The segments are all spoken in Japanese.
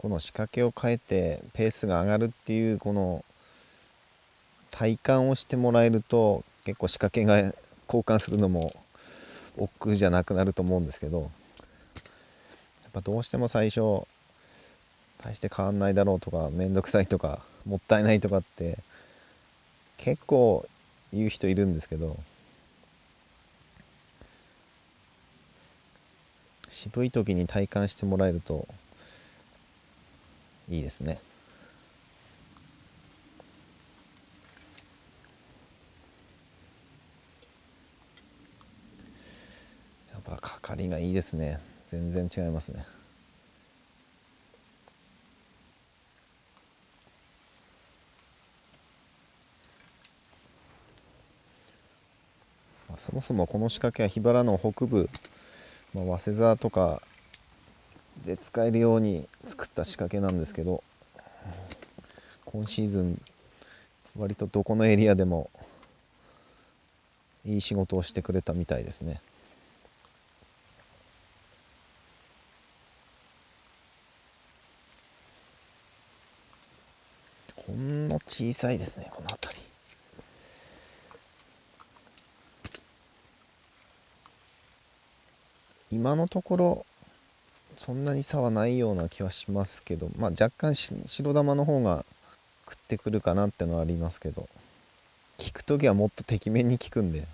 この仕掛けを変えてペースが上がるっていうこの体感をしてもらえると、結構仕掛けが交換するのも億劫じゃなくなると思うんですけど、やっぱどうしても最初大して変わんないだろうとか、めんどくさいとかもったいないとかって結構言う人いるんですけど、渋い時に体感してもらえるといいですね。やっぱかかりがいいですね。全然違いますね。そもそもこの仕掛けは桧原の北部、早稲沢とかで使えるように作った仕掛けなんですけど、今シーズン割とどこのエリアでもいい仕事をしてくれたみたいですね。ほんの小さいですね、この辺り。今のところそんなに差はないような気はしますけど、若干白玉の方が食ってくるかなってのはありますけど、効く時はもっとてきめんに効くんで。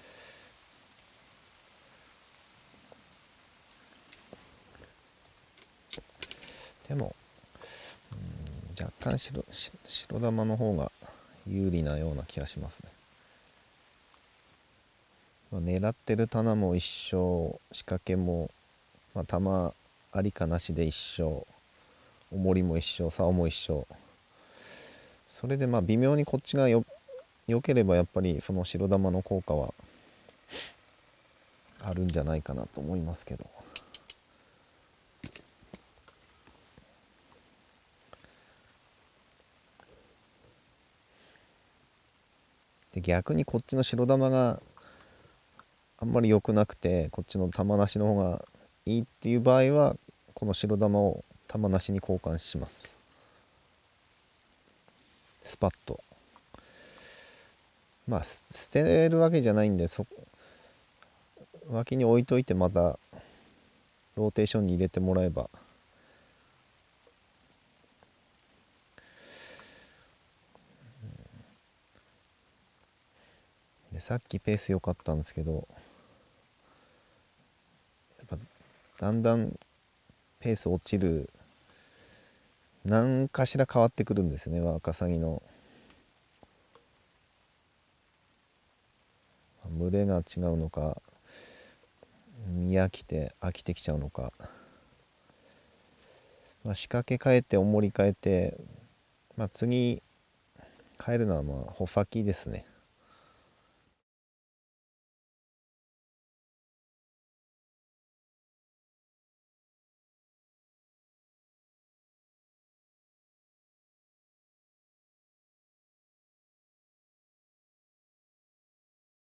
でも若干白玉の方が有利なような気がしますね。狙ってる棚も一緒、仕掛けも、玉ありかなしで一緒、重りも一緒、竿も一緒。それで微妙にこっちが良ければやっぱりその白玉の効果はあるんじゃないかなと思いますけど。で逆にこっちの白玉があんまり良くなくて、こっちの玉なしの方がいいっていう場合は、この白玉を玉なしに交換します。スパッと。捨てるわけじゃないんで、脇に置いといてまたローテーションに入れてもらえば。でさっきペース良かったんですけど、やっぱだんだんペース落ちる、何かしら変わってくるんですね、ワカサギの群れが違うのか、見飽きて飽きてきちゃうのか。仕掛け変えて重り変えて、次変えるのは穂先ですね。